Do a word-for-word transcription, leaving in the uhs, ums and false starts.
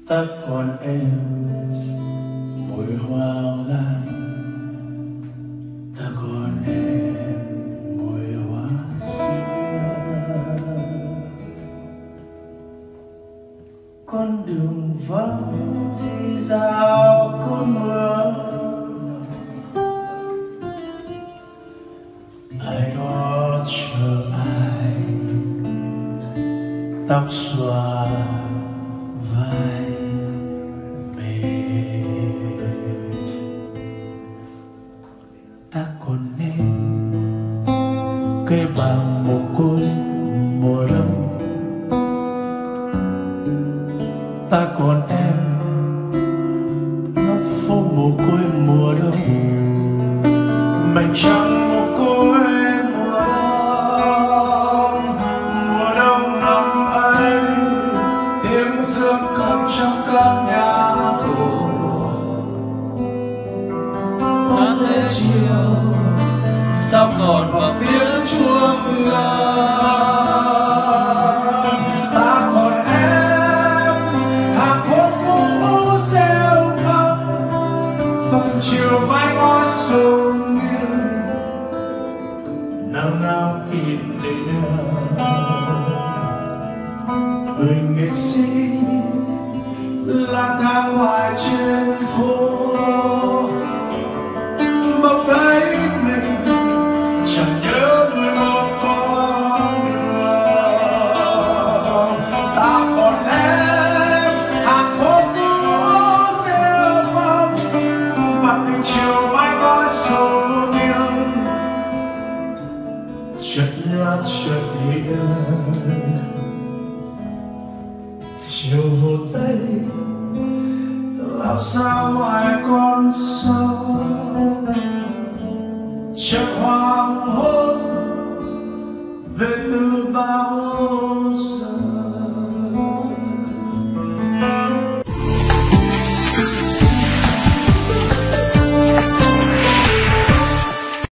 ta còn em mùi hoa lan, ta còn em mùi hoa xưa. Con đường vắng rì rào cơn mưa, ai đó chờ ai, tóc xòa vai mềm. Ta còn em cây bằng mồ côi mùa đông, ta còn em nó phố mồ côi mùa đông, mảnh trăng mồ côi mùa đông. Mùa đông năm ấy tiếng dương cầm trong căn nhà cổ, ấm lên chiều sao còn vào tiếng chuông ngân. Ta còn em hàng phố cũ rêu thắm, vầng chiều mái ngói sông nghiêng, nào nào kịp để nhớ người nghệ sĩ lang thang hoài trên phố, bỗng thấy mình chẳng nhớ đuổi một con đường. Ta còn em hàng phố cũ rêu phong, và tình chiều mái ngói sông nghiêng, chợt nhạt chợt hiện chiều hồ tây lao xa ngoài con sông. Chợt hoa